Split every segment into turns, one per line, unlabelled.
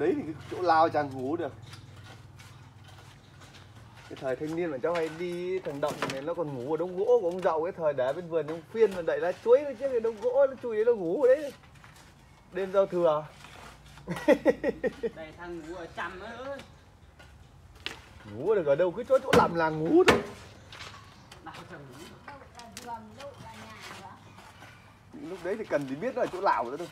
đấy thì cái chỗ lao chẳng ngủ được. Cái thời thanh niên mà cháu hay đi thằng Động này nó còn ngủ ở đống gỗ của ông Dậu. Cái thời để bên vườn ông Phiên mà đẩy lá chuối nó chiếc cái đống gỗ nó chui nó ngủ ở đấy đêm giao thừa.
Đây thằng ngủ ở chằm ơi.
Ngủ được ở đâu, cứ chỗ làm là ngủ thôi.
Nào thằng ngủ.
Lúc đấy thì cần gì biết là chỗ nào nữa thôi.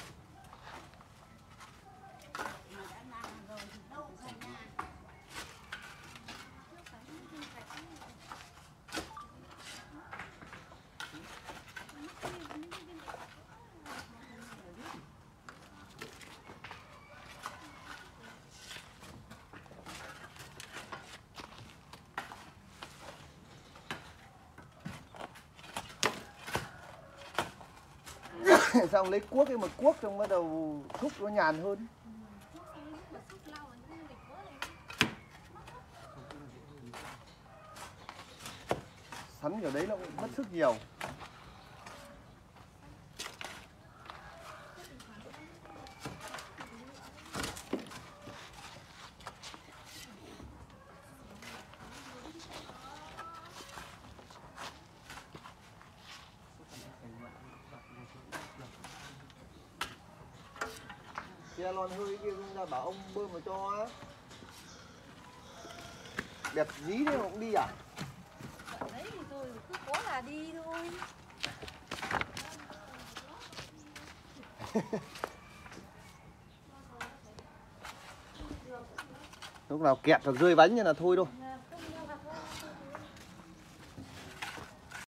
Xong lấy cuốc ấy mà cuốc xong bắt đầu thúc nó nhàn hơn. Sắn ở đấy nó cũng mất sức nhiều. Xe lon hơi kia cũng ra bảo ông bơm vào cho á. Đẹp dí thế mà cũng đi à?
Đấy thì tôi cứ có là đi thôi.
Lúc nào kẹt hoặc rơi bánh như là thôi đâu.